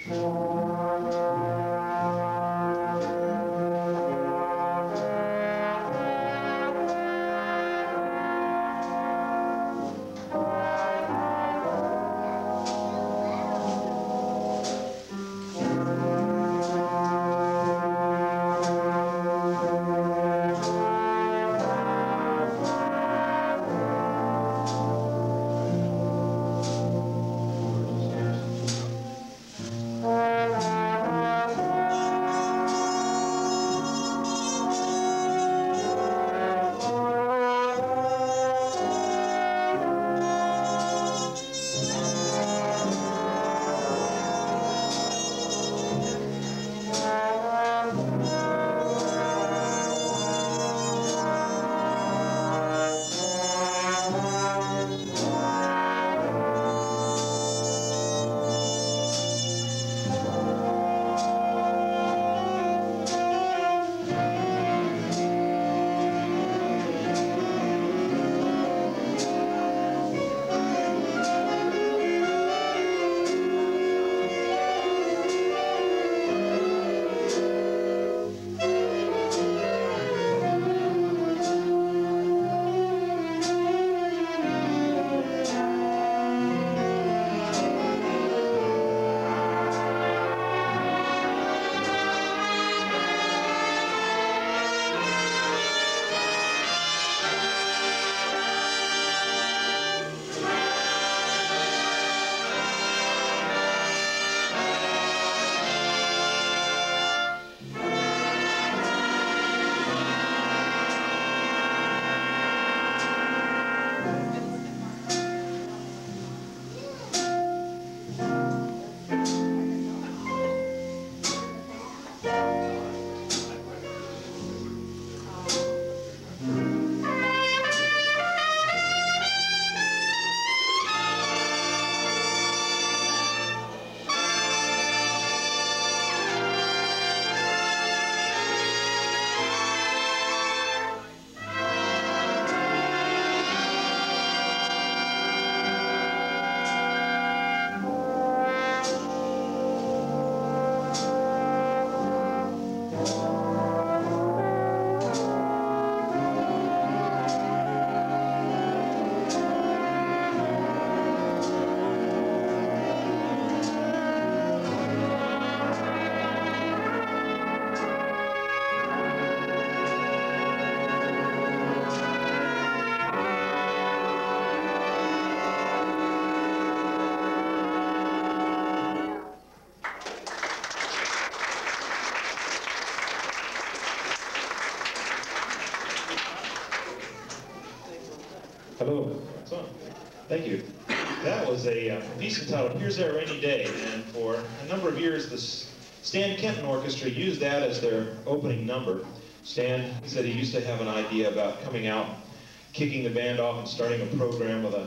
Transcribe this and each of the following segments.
Hello. Thank you. That was a piece entitled Here's That Rainy Day, and for a number of years the Stan Kenton Orchestra used that as their opening number. Stan said he used to have an idea about coming out, kicking the band off and starting a program with a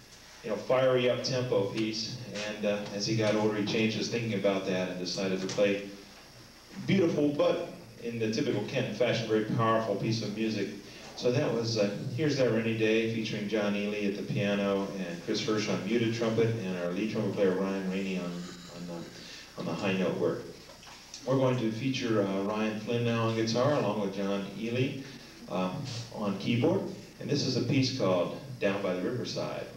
fiery up-tempo piece, and as he got older he changed his thinking about that and decided to play beautiful, but in the typical Kenton fashion, very powerful piece of music. So that was Here's That Rainy Day, featuring John Ely at the piano and Chris Hirsch on muted trumpet, and our lead trumpet player Ryan Rainey on the high note work. We're going to feature Ryan Flynn now on guitar, along with John Ely on keyboard, and this is a piece called Down by the Riverside.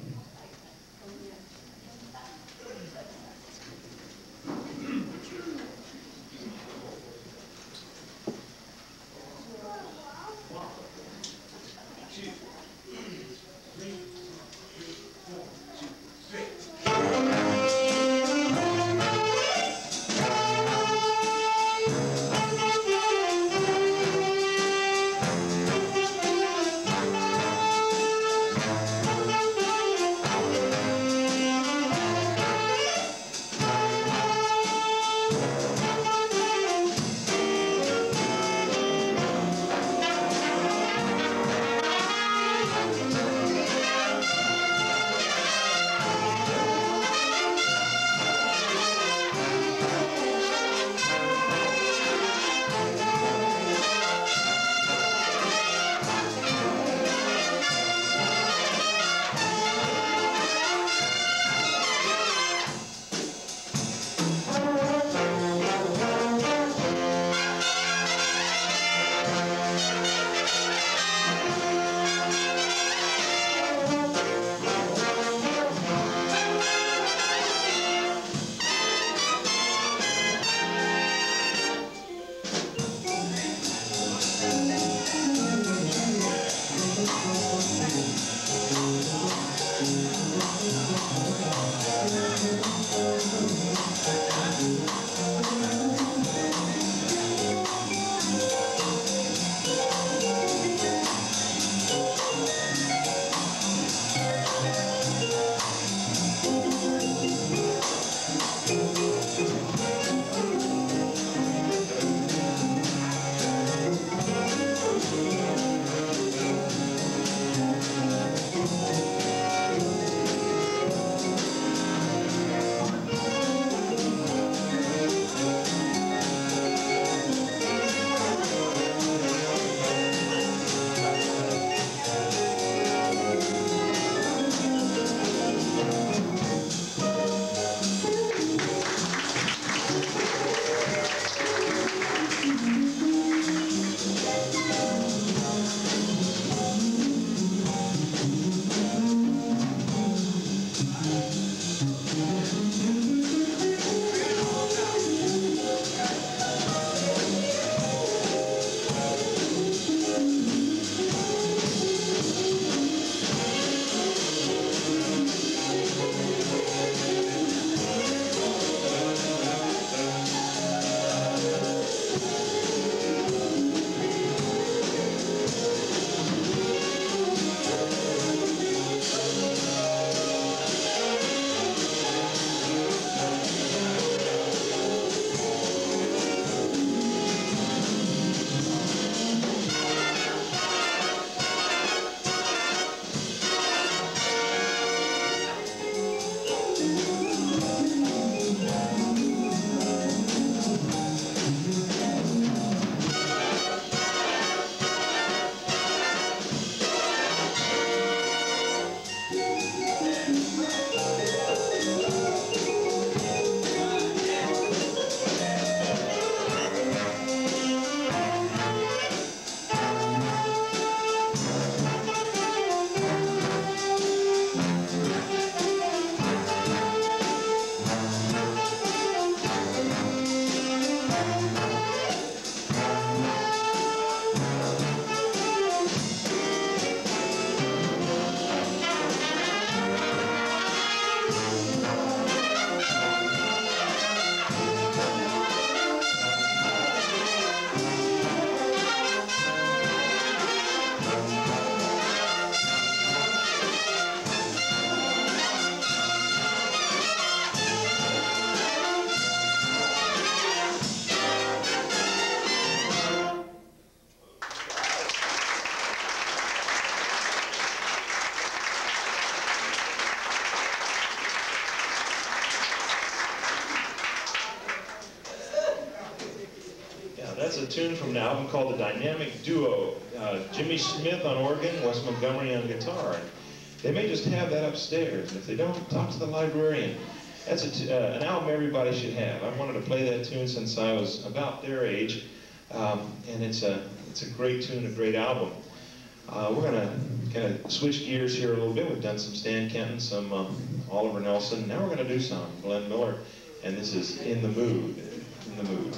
tune from an album called The Dynamic Duo. Jimmy Smith on organ, Wes Montgomery on guitar. They may just have that upstairs, and if they don't, talk to the librarian. That's an album everybody should have. I've wanted to play that tune since I was about their age, and it's a great tune, a great album. We're going to kind of switch gears here a little bit. We've done some Stan Kenton, some Oliver Nelson. Now we're going to do some Glenn Miller, and this is In the Mood. In the Mood.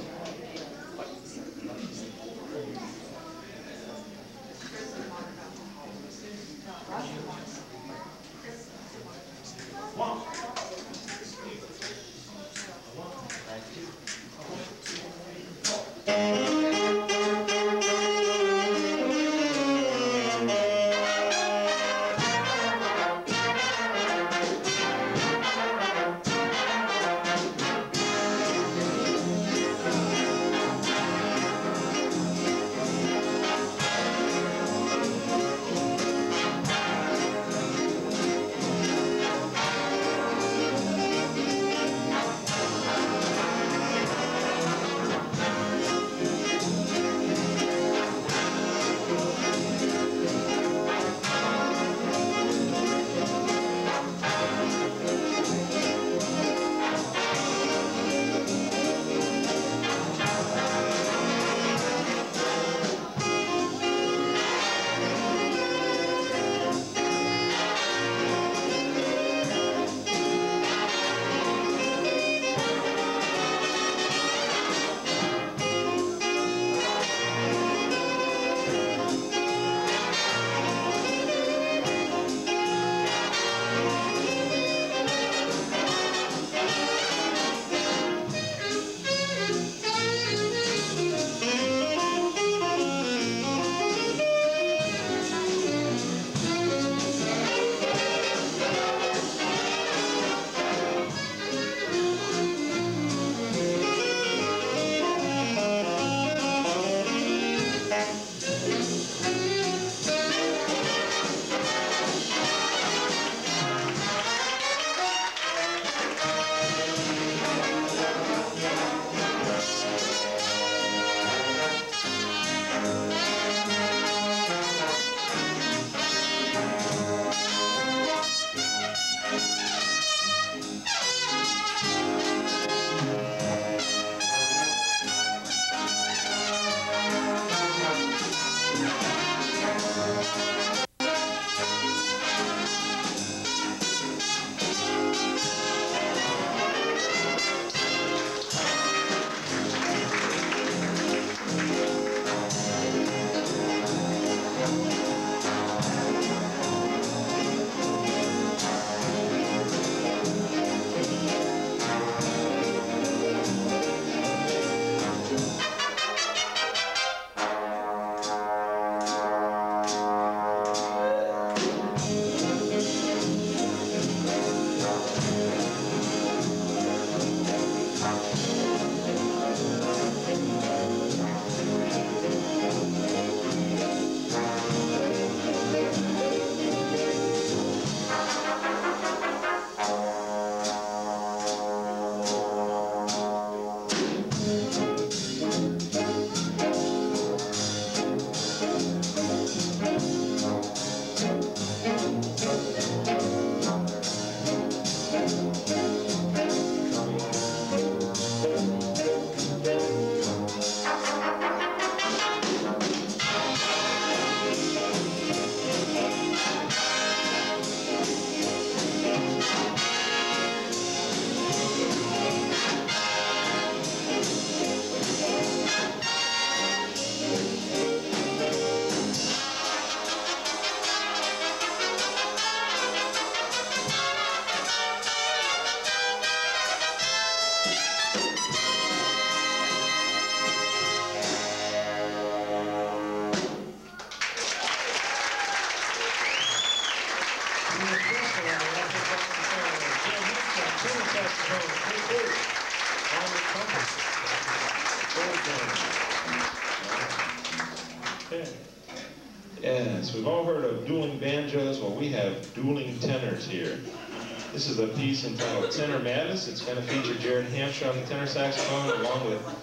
Yes, we've all heard of dueling banjos. Well, we have dueling tenors here. This is a piece entitled Tenor Madness. It's going to feature Jared Hampshire on the tenor saxophone along with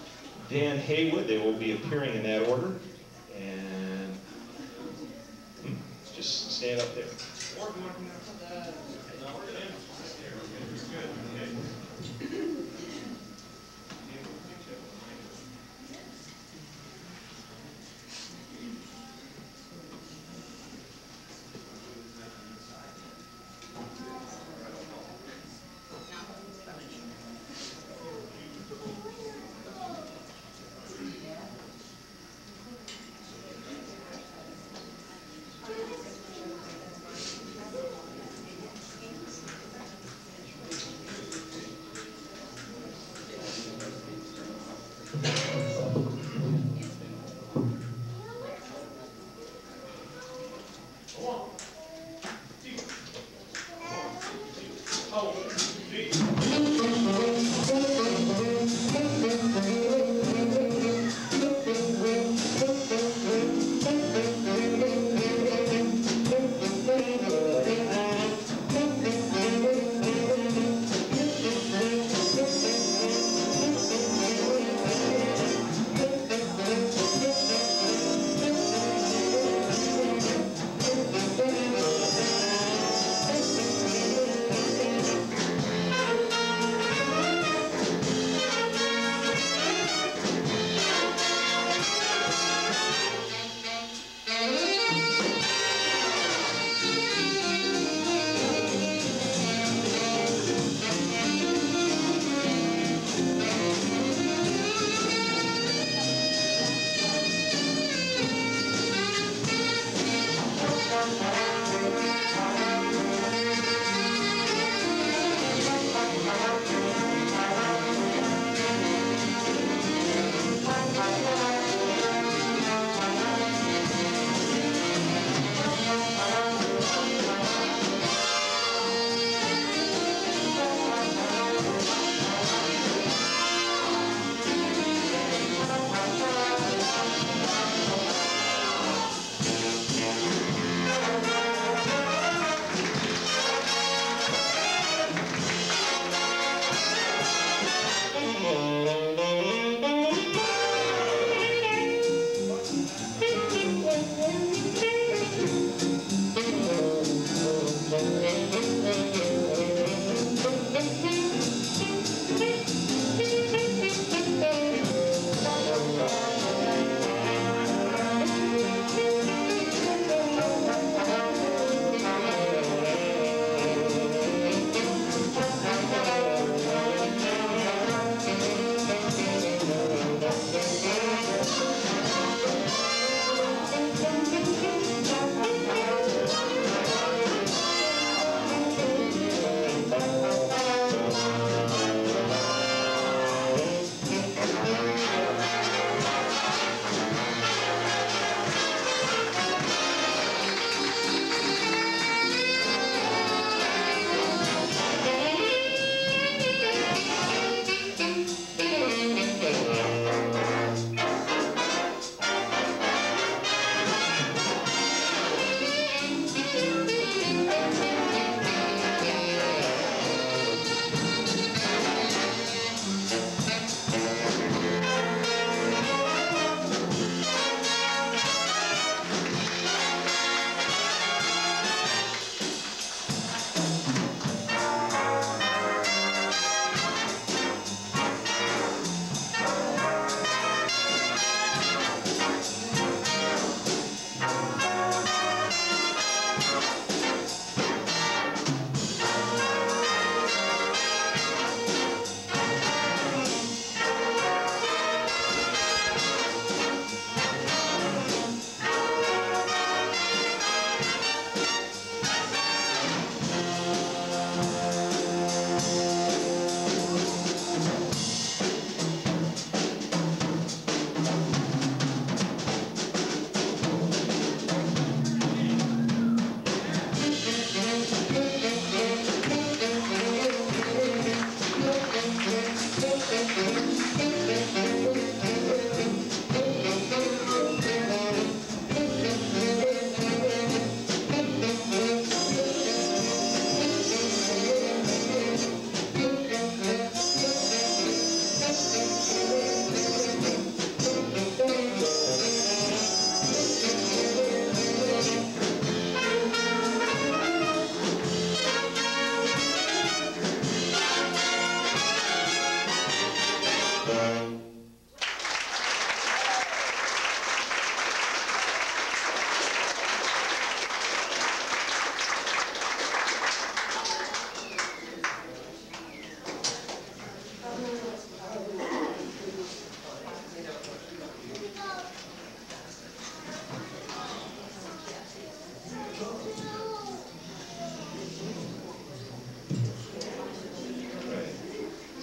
Dan Haywood. They will be appearing in that order. And just stand up there.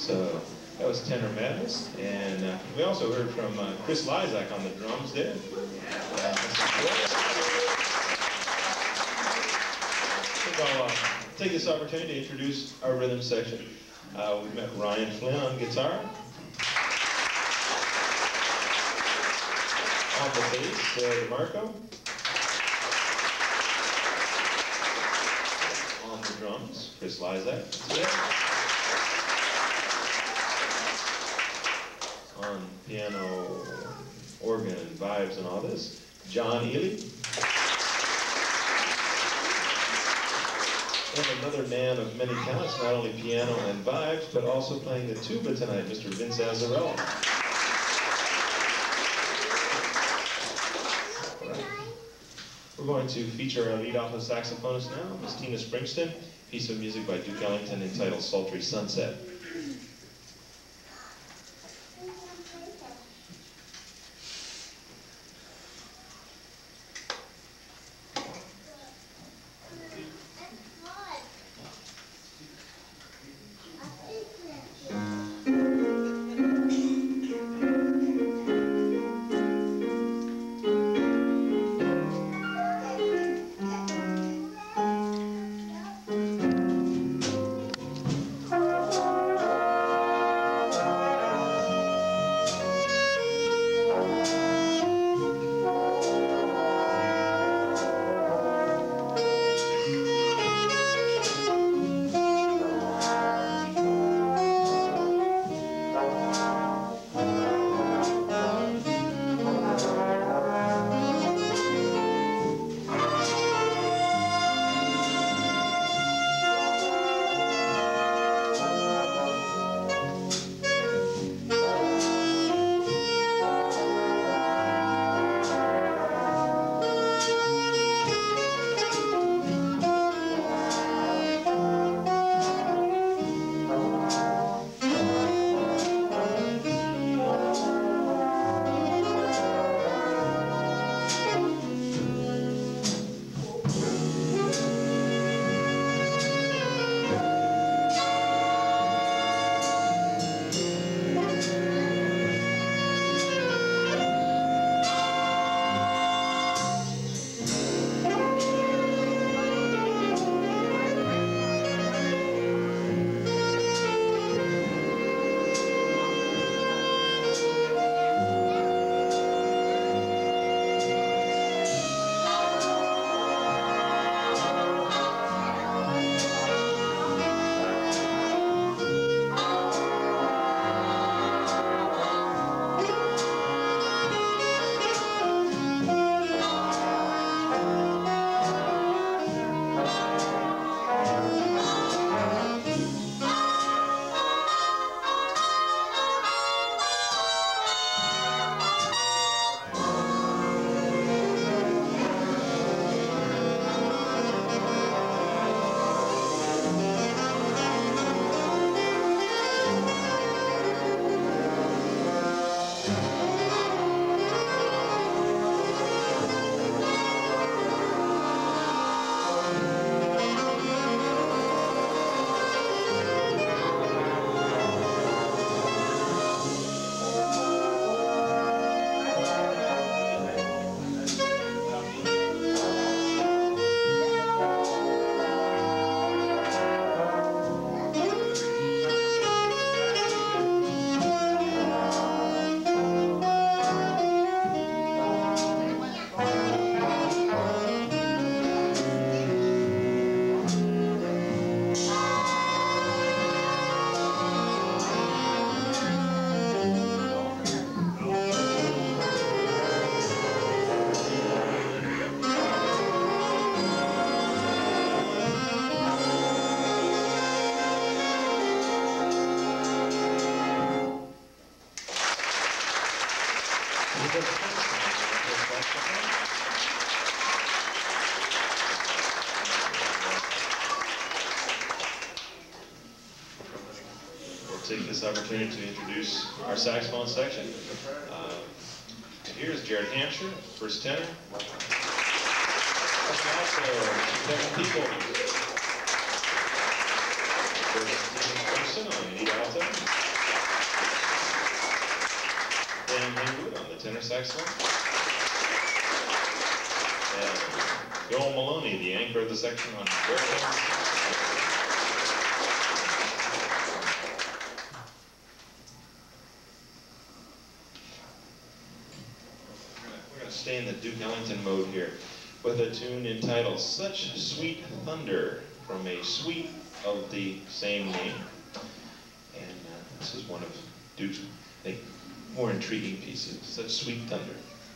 So that was Tenor Madness. And we also heard from Chris Lysak on the drums there. I'll take this opportunity to introduce our rhythm section. We've met Ryan Flynn on guitar. On the bass, DeMarco. On the drums, Chris Lysak. On piano, organ, and vibes and all this, John Ely. And another man of many talents, not only piano and vibes, but also playing the tuba tonight, Mr. Vince Azzarello. We're going to feature our lead alto saxophonist now, Miss Tina Springston, a piece of music by Duke Ellington entitled Sultry Sunset. Take this opportunity to introduce our saxophone section. Here's Jared Hampshire, first tenor. Also, Kevin People, first Anderson on lead alto. Dan Haywood on the tenor saxophone. And Joel Maloney, the anchor of the section, on baritone. Stay in the Duke Ellington mode here with a tune entitled Such Sweet Thunder from a suite of the same name. And this is one of Duke's, I think, more intriguing pieces, Such Sweet Thunder.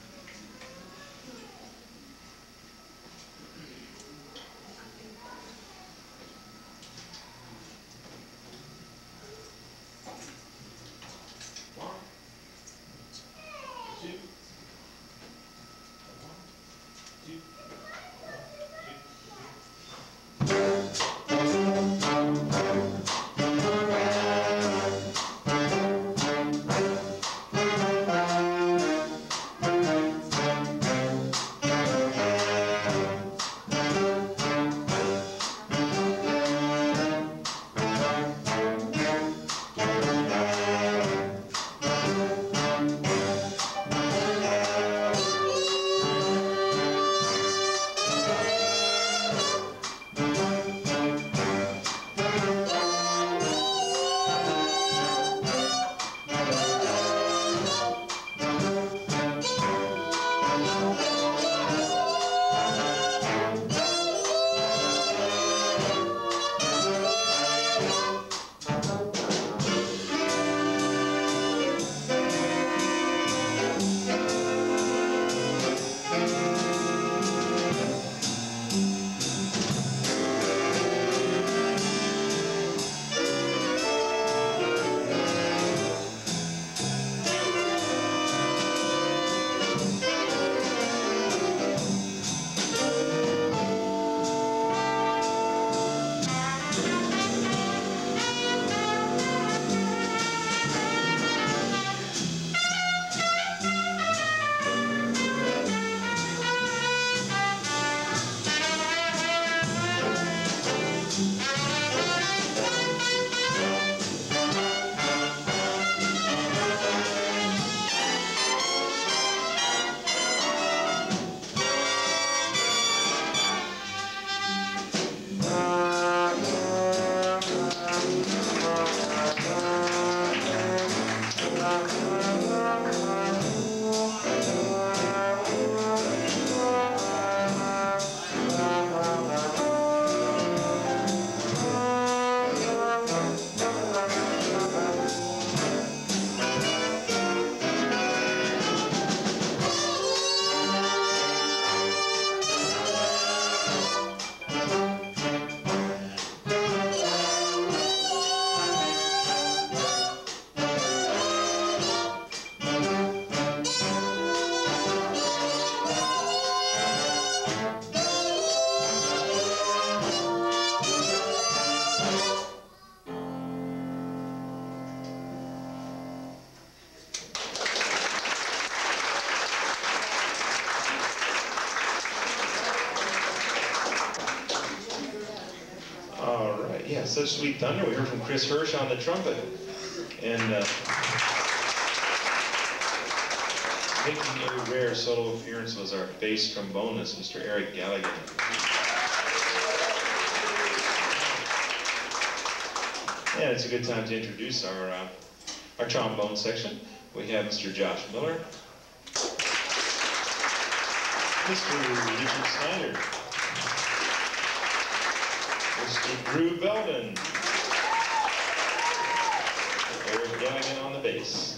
Yeah, Such Sweet Thunder. We heard from Chris Hirsch on the trumpet. And making a rare solo appearance was our bass trombonist, Mr. Eric Gallagher. And it's a good time to introduce our trombone section. We have Mr. Josh Miller, Mr. Richard Snyder, Mr. Drew Belden, Eric Gallagher on the bass.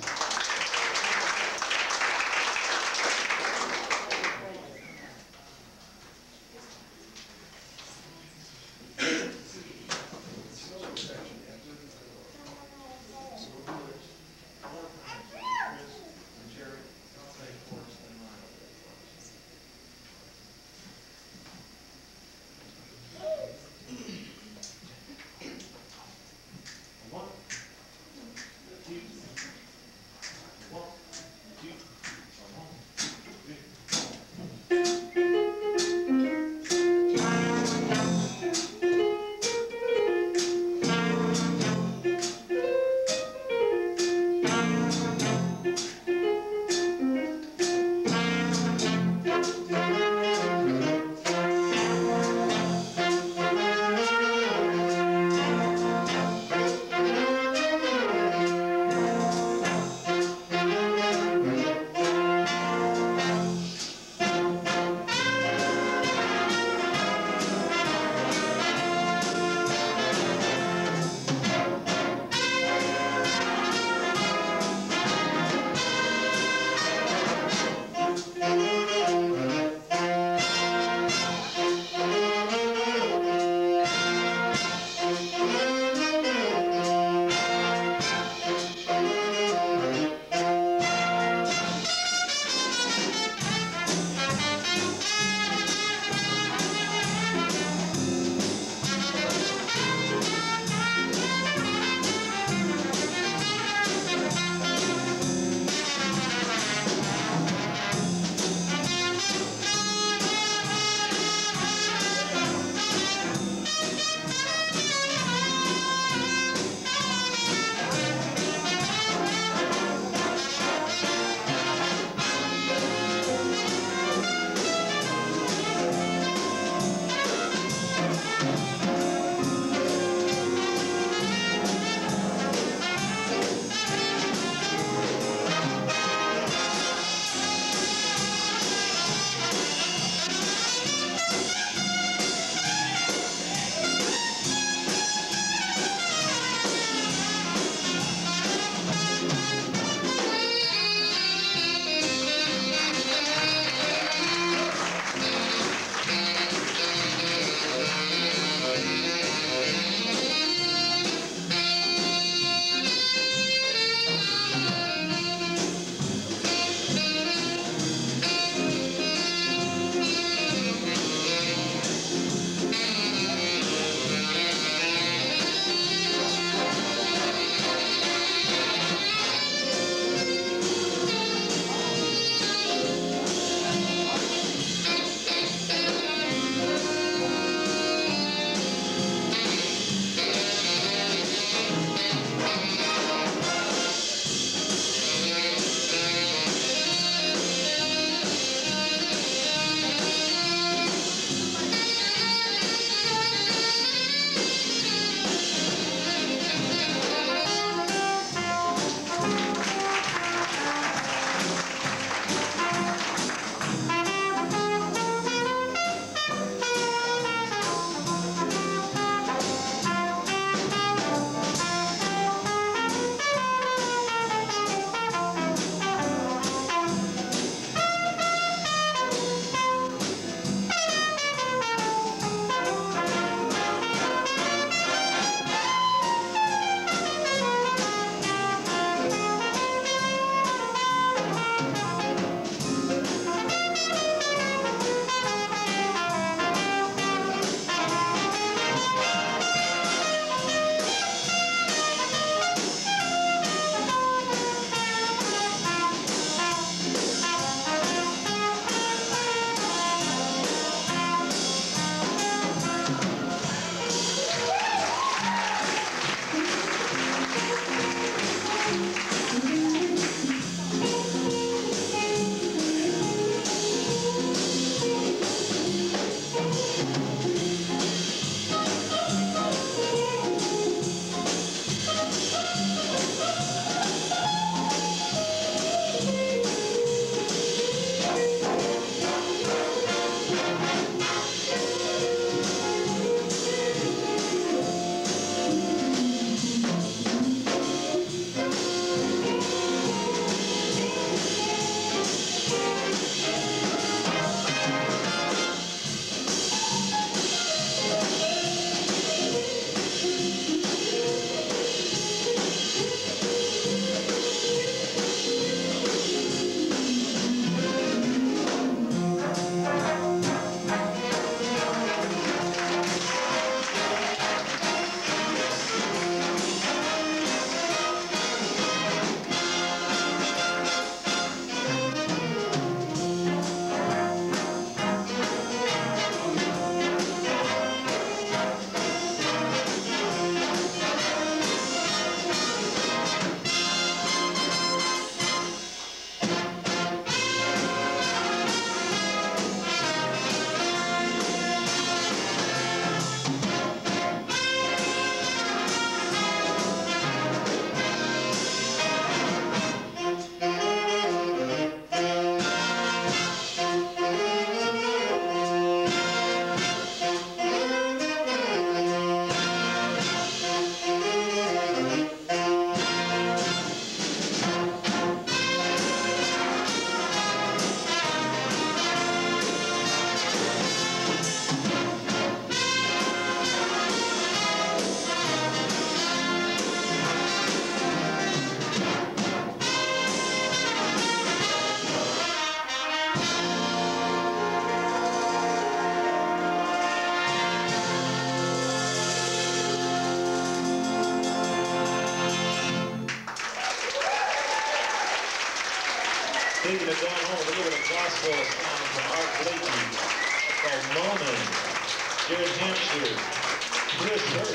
it down home with a little bit of gospel sound from Art Blakey called Moanin'. Jared Hampshire, Chris Hurt,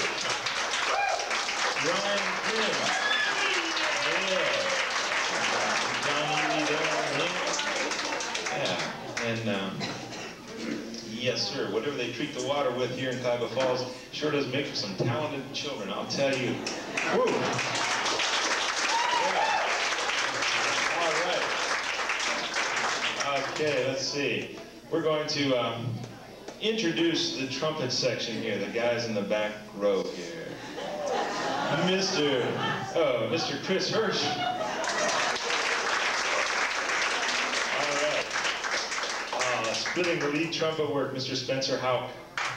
Ryan Quinn, yeah, Johnny Lee down there, and yes sir, whatever they treat the water with here in Cuyahoga Falls sure does make for some talented children, I'll tell you. Woo. Okay, let's see. We're going to introduce the trumpet section here, the guys in the back row here. Mr. Chris Hirsch. All right. Splitting the lead trumpet work, Mr. Spencer Houck.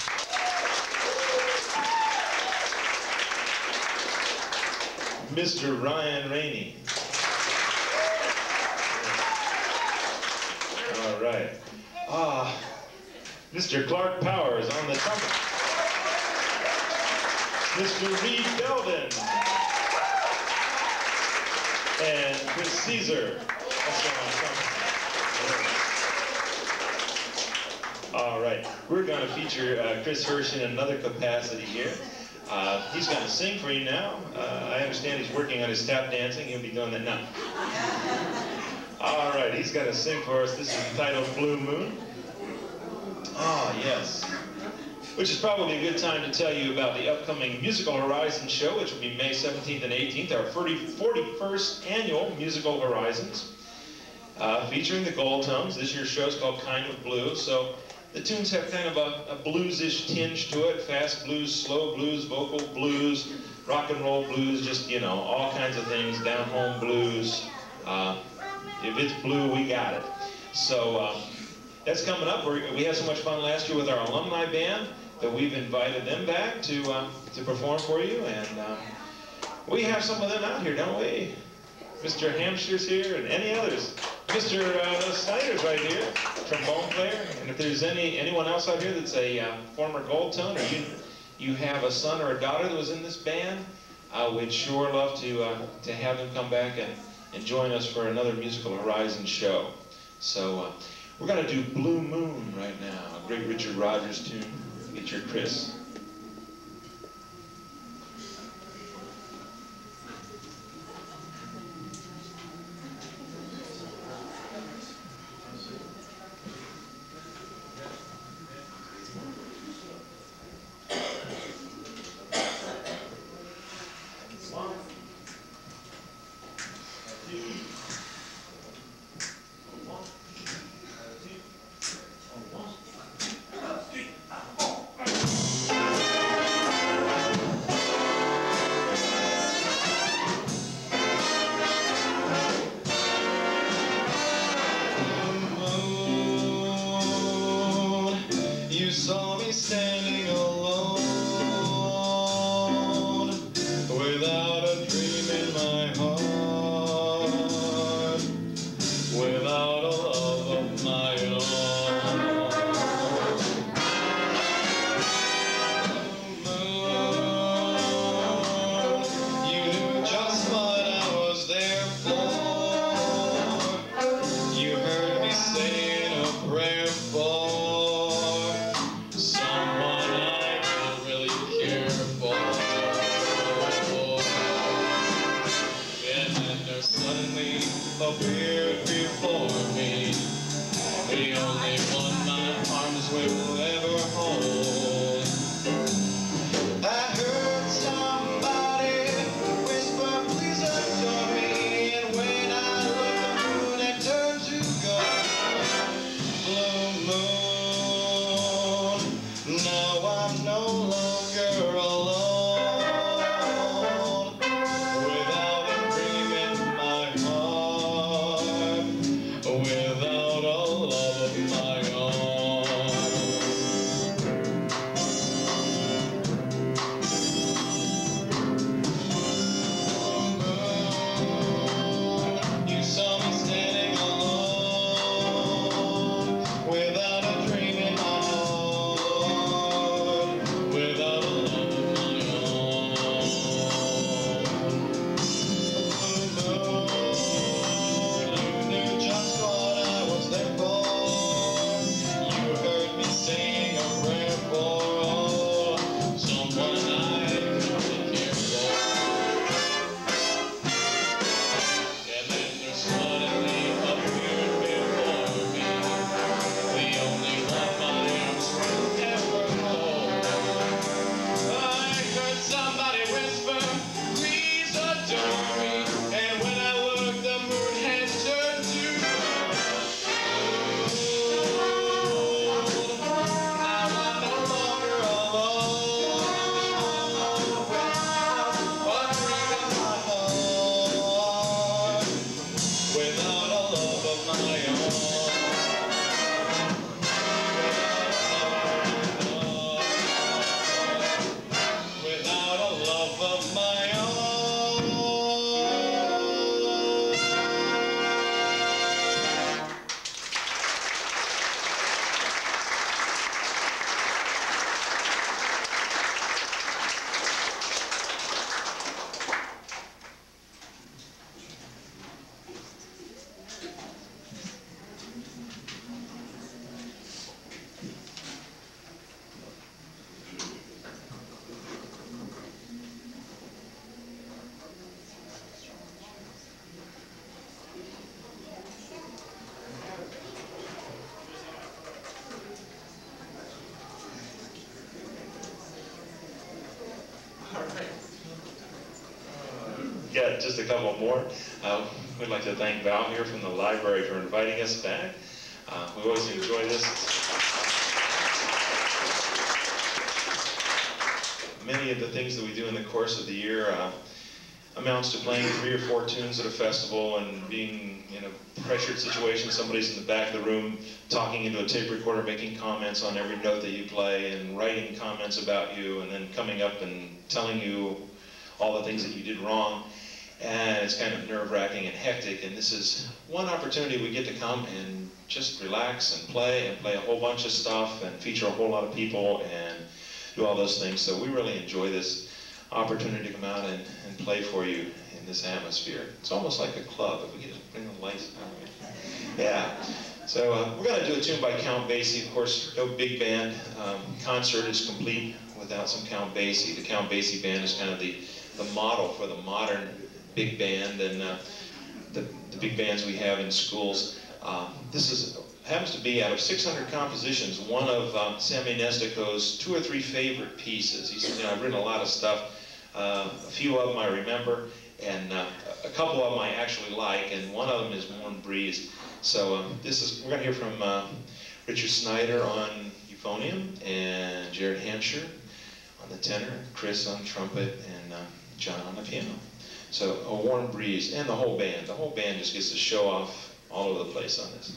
Mr. Ryan Rainey. All right. Mr. Clark Powers on the trumpet. Mr. Reed Belden. And Chris Caesar also on trumpet. All right. We're going to feature Chris Hirsch in another capacity here. He's going to sing for you now. I understand he's working on his tap dancing. He'll be doing that now. All right, he's going to sing for us. This is entitled Blue Moon. Ah, yes. Which is probably a good time to tell you about the upcoming Musical Horizons show, which will be May 17th and 18th, our 41st annual Musical Horizons, featuring the Gold Tones. This year's show is called Kind of Blue, so the tunes have kind of a blues-ish tinge to it, fast blues, slow blues, vocal blues, rock and roll blues, just, you know, all kinds of things, down-home blues. If it's blue, we got it. So that's coming up. We had so much fun last year with our alumni band that we've invited them back to perform for you, and we have some of them out here, don't we? Mr. Hampshire's here, and any others. Mr. Snyder's right here, trombone player. And if there's anyone else out here that's a former Gold Tone, or you have a son or a daughter that was in this band, we'd sure love to have them come back and join us for another Musical Horizons show. So we're going to do Blue Moon right now, a great Richard Rodgers tune. Get your Chris. You saw me standing alone, without a dream in my heart, without a love of my own. Moon, you knew just what I was there for. You heard me saying a prayer for someone I don't really care for. And then there suddenly appeared before me the only one my arms will ever hold. I heard somebody whisper, please adore me, and when I looked, the moon had turned to gold. Blue moon, now I'm no longer alone, without a dream in my heart, without a love of my own. You saw me standing alone, without a dream in my heart, without Got just a couple more. We'd like to thank Val here from the library for inviting us back. We always enjoy this. Many of the things that we do in the course of the year amounts to playing 3 or 4 tunes at a festival and being in a pressured situation. Somebody's in the back of the room talking into a tape recorder, making comments on every note that you play and writing comments about you and then coming up and telling you all the things that you did wrong. And it's kind of nerve-wracking and hectic, and this is one opportunity we get to come and just relax and play a whole bunch of stuff and feature a whole lot of people and do all those things. So we really enjoy this opportunity to come out and play for you in this atmosphere. It's almost like a club, if we could just bring the lights down. Yeah. So we're going to do a tune by Count Basie. Of course, no big band. Concert is complete without some Count Basie. The Count Basie Band is kind of the model for the modern big band and the big bands we have in schools. This happens to be, out of 600 compositions, one of Sammy Nestico's 2 or 3 favorite pieces. He said, you know, I've written a lot of stuff. A few of them I remember, and a couple of them I actually like, and one of them is Warm Breeze. So we're going to hear from Richard Snyder on euphonium, and Jared Hampshire on the tenor, Chris on trumpet, and John on the piano. So a Warm Breeze, and the whole band. The whole band just gets to show off all over the place on this.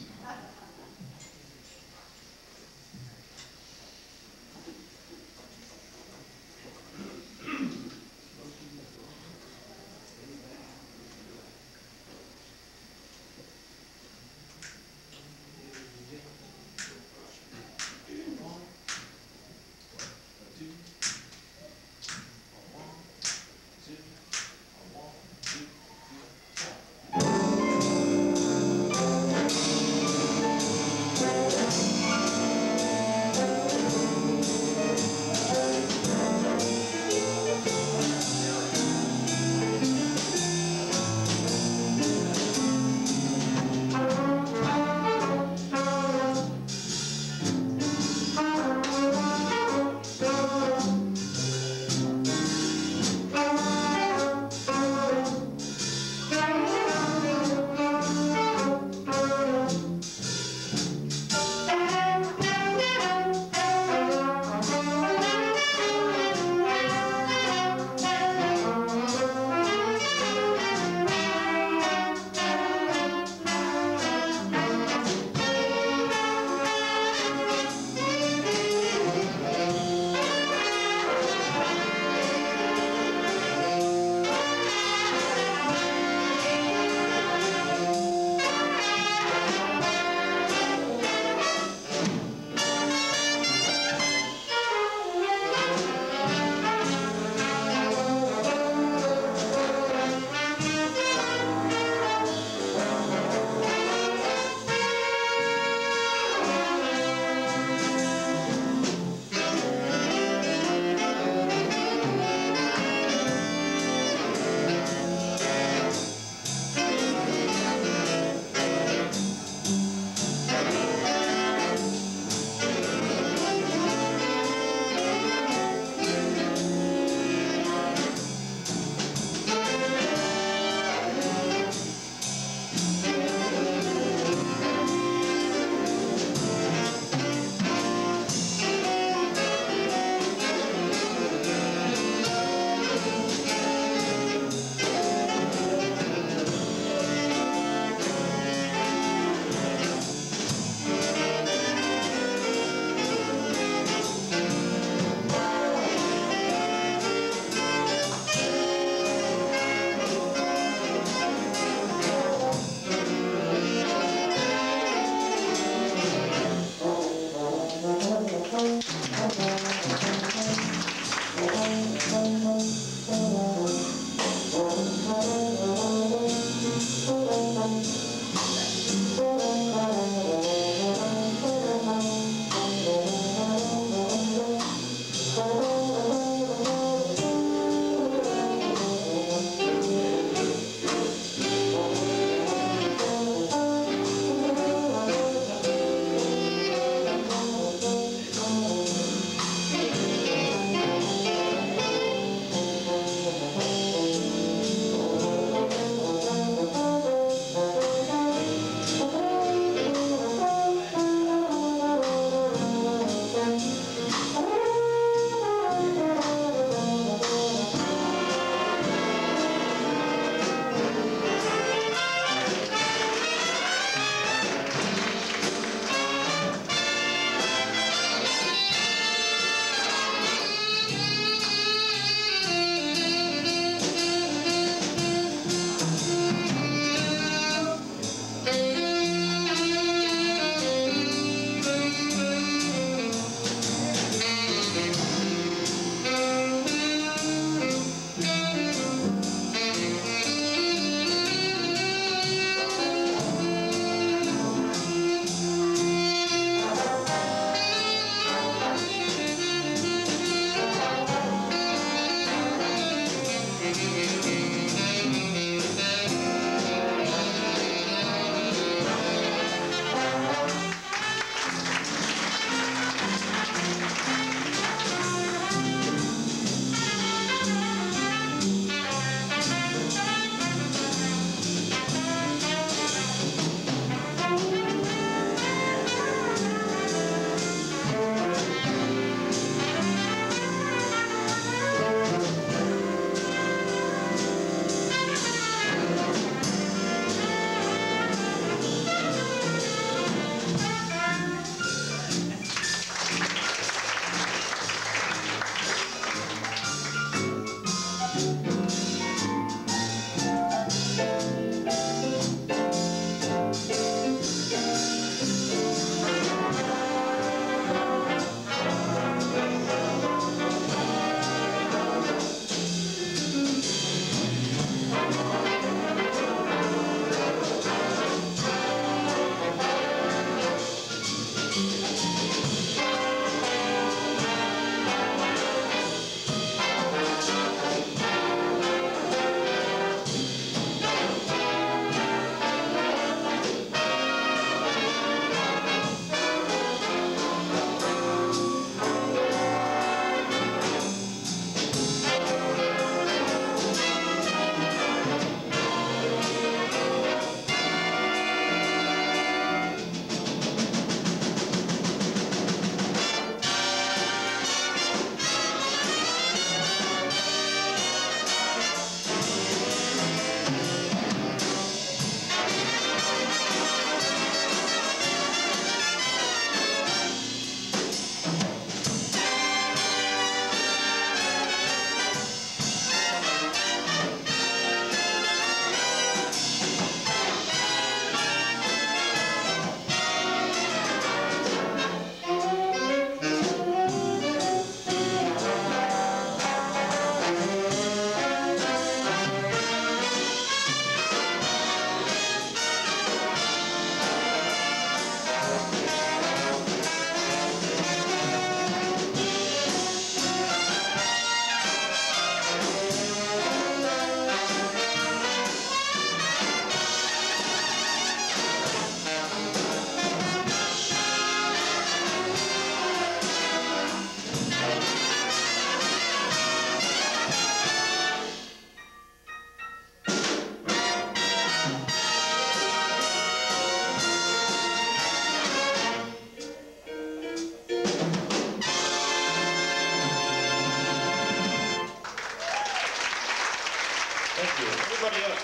everybody up.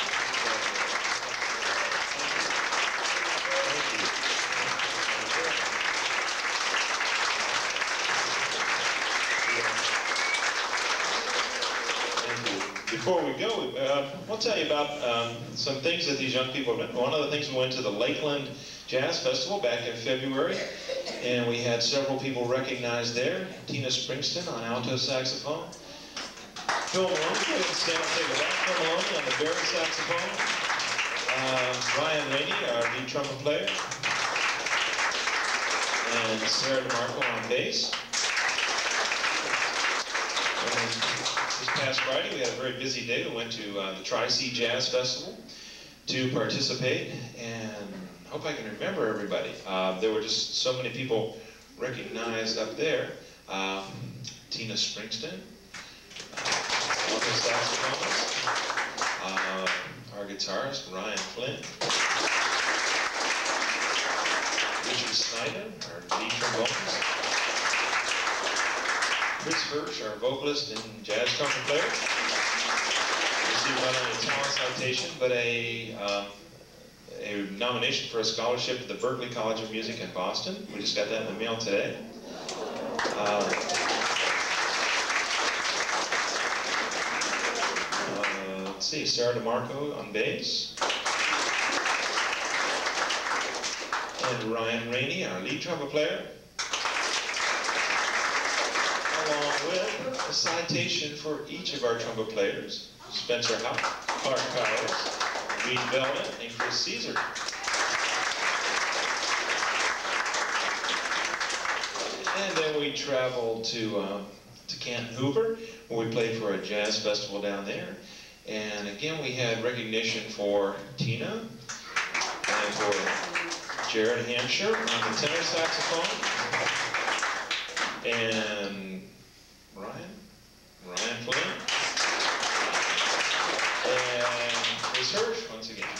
Before we go, we'll tell you about some things that these young people have done. One of the things, we went to the Lakeland Jazz Festival back in February, and we had several people recognized there. Tina Springston on alto saxophone. Phil Maloney, go ahead and stand and take a lap. Phil Maloney on the baritone saxophone. Ryan Rainey, our lead trumpet player. And Sarah DeMarco on bass. This past Friday, we had a very busy day. We went to the Tri-C Jazz Festival to participate, and I hope I can remember everybody. There were just so many people recognized up there. Tina Springston, alto saxophonist, our guitarist, Ryan Flynn, Richard Snyder, our lead trombonist, Chris Hirsch, our vocalist and jazz trumpet player, received not only a talent citation, but a nomination for a scholarship to the Berklee College of Music in Boston. We just got that in the mail today. Let's see, Sarah DeMarco on bass. And Ryan Rainey, our lead trumpet player. Along with a citation for each of our trumpet players, Spencer Houck, Clark Powers, Reed Velvet, and Chris Caesar. And then we traveled to Canton Hoover, where we played for a jazz festival down there. And again, we had recognition for Tina and for Jared Hampshire on the tenor saxophone. And Ryan Flynn, and Chris Hirsch once again.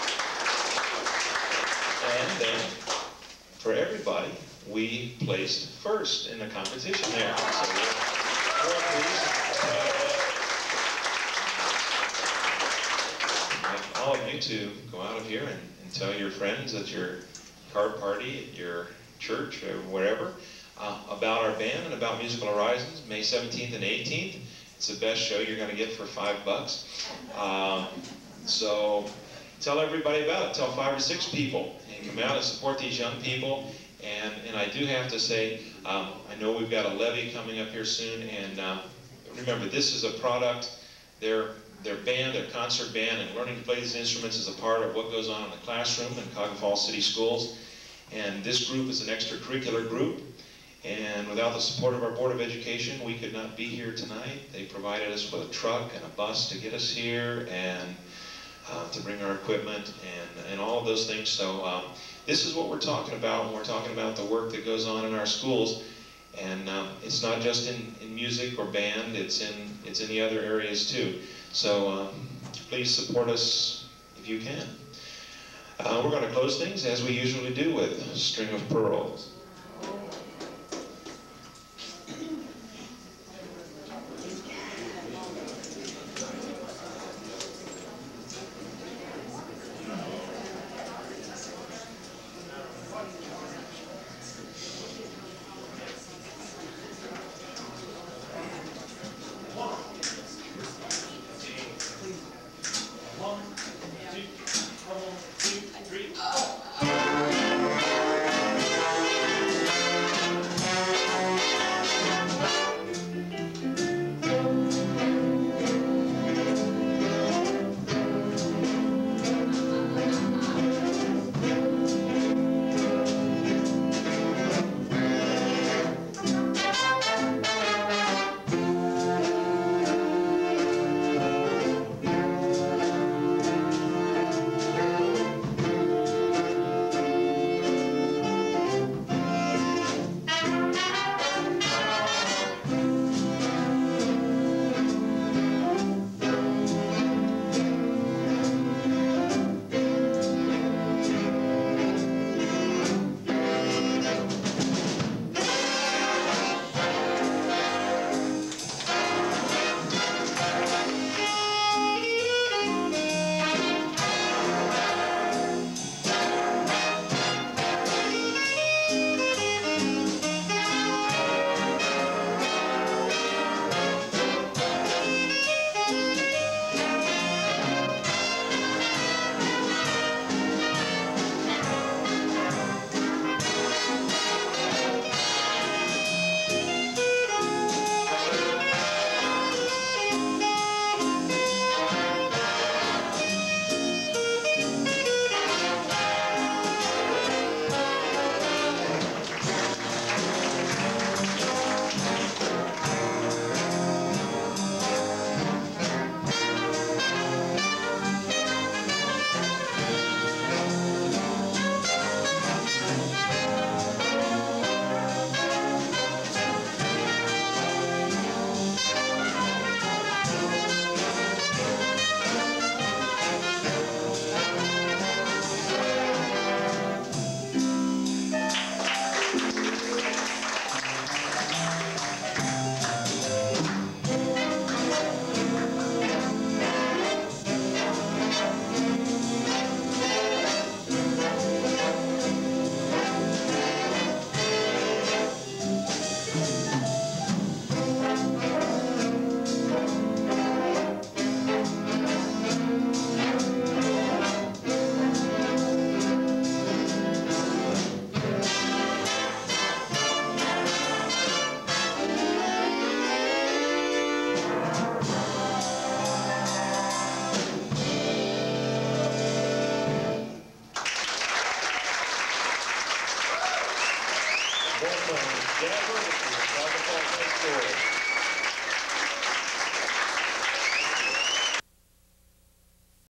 And then, for everybody, we placed first in the competition there. So we're pleased. I'd like all of you to go out of here and tell your friends at your card party, at your church, or wherever, about our band and about Musical Horizons, May 17th and 18th. It's the best show you're going to get for $5. So tell everybody about it. Tell 5 or 6 people, and come out and support these young people. And I do have to say, I know we've got a levy coming up here soon, and remember, this is a product. Their band, their concert band, and learning to play these instruments is a part of what goes on in the classroom in Cuyahoga Falls City Schools. And this group is an extracurricular group. And without the support of our Board of Education, we could not be here tonight. They provided us with a truck and a bus to get us here, and to bring our equipment and all of those things. So this is what we're talking about when we're talking about the work that goes on in our schools. And it's not just in music or band, it's in the other areas too. So please support us if you can. We're going to close things as we usually do with String of Pearls.